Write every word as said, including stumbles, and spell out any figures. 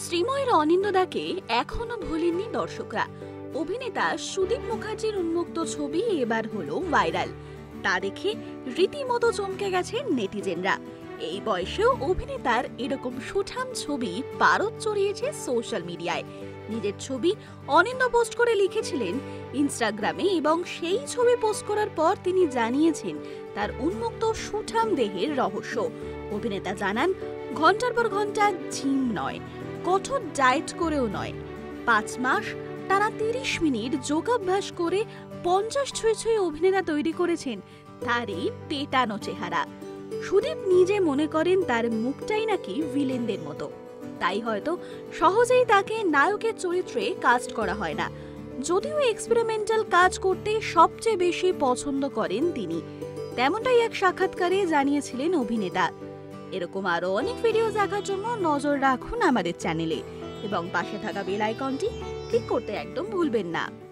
শ্রীময়ের অনিন্দদাকে এখনো ভোলেননি দর্শকরা। অভিনেতা সুদীপ মুখার্জির উন্মুক্ত ছবি এবার হলো ভাইরাল। তা দেখে রীতিমতো চমকে গেছেন নেটিজেনরা। এই বয়সেও অভিনেতার এরকম সুঠাম ছবি পারদ চড়িয়েছে সোশ্যাল মিডিয়ায়। নিজের ছবি অনিন্দ পোস্ট করে লিখেছিলেন ইনস্টাগ্রামে, এবং সেই ছবি পোস্ট করার পর তিনি জানিয়েছেন তার উন্মুক্ত সুঠাম দেহের রহস্য। অভিনেতা জানান, ঘন্টার পর ঘন্টা জিম নয়, কঠোর ডায়েট করেও নয়, পাঁচ মাস টানা তিরিশ মিনিট যোগাভ্যাস করে পঞ্চাশ ছুঁয়ে ছুঁয়ে অভিনেতা তৈরি করেছেন তার এই পেটানো চেহারা। সুদীপ নিজে মনে করেন তার মুখটাই নাকি ভিলেনদের মতো, তাই হয়তো সহজেই তাকে নায়কের চরিত্রে কাস্ট করা হয় না। যদিও এক্সপেরিমেন্টাল কাজ করতে সবচেয়ে বেশি পছন্দ করেন তিনি, তেমনটাই এক সাক্ষাৎকারে জানিয়েছিলেন অভিনেতা। এরকম আরো অনেক ভিডিও দেখার জন্য নজর রাখুন আমাদের চ্যানেলে এবং পাশে থাকা বেল আইকনটি ক্লিক করতে একদম ভুলবেন না।